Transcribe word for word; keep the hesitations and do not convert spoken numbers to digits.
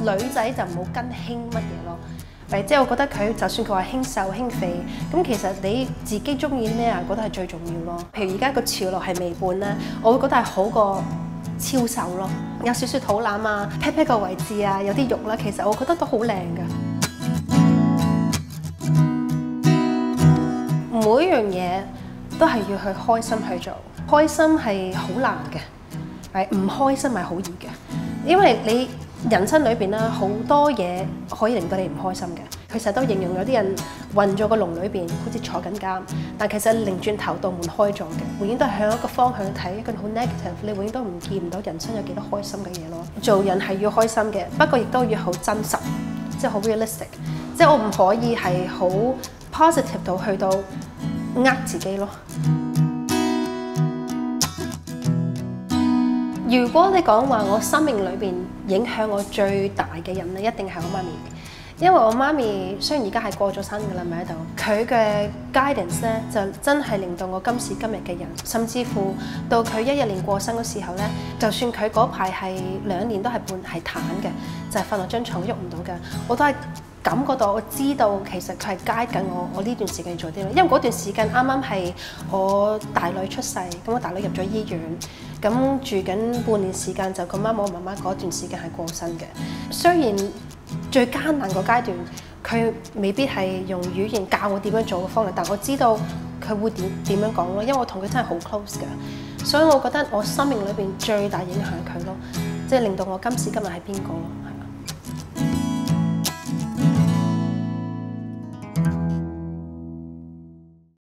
女仔就唔好跟興乜嘢咯。誒，即係我覺得佢就算佢話輕瘦輕肥，咁其實你自己中意咩啊？覺得係最重要咯。譬如而家個潮流係微胖咧，我會覺得係好過超瘦咯。有少少肚腩啊、pat pat 個位置啊，有啲肉啦，其實我覺得都好靚㗎。每一樣嘢都係要去開心去做，開心係好難嘅，係唔開心係好易嘅，因為你人生裏邊啦，好多嘢可以令到你唔開心嘅。佢成日都形容有啲人混咗個籠裏邊，好似坐緊監，但其實擰轉頭道門開咗嘅，永遠都係向一個方向睇，一個好 negative，你永遠都唔見唔到人生有幾多開心嘅嘢咯。做人係要開心嘅，不過亦都要好真實，即係好 realistic，即係我唔可以係好 positive 到去到呃自己咯。如果你講話我生命裏邊影響我最大嘅人咧，一定係我媽咪。因為我媽咪雖然而家係過咗身㗎啦，咪喺度，佢嘅 guidance 咧就真係令到我今時今日嘅人，甚至乎到佢一一年過身嗰時候咧，就算佢嗰排係兩年都係半係癱嘅，就係瞓落張床喐唔到嘅，我都係感覺到我知道其實佢係 guide 緊我，我呢段時間要做啲咩，因為嗰段時間啱啱係我大女出世，咁我大女入咗醫院。咁住緊半年時間就咁啱，我媽媽嗰段時間係過身嘅。雖然最艱難個階段，佢未必係用語言教我點樣做嘅方法，但我知道佢會點點樣講咯，因為我同佢真係好 close 㗎。所以我覺得我生命裏邊最大影響係佢咯，即係令到我今時今日係邊個咯。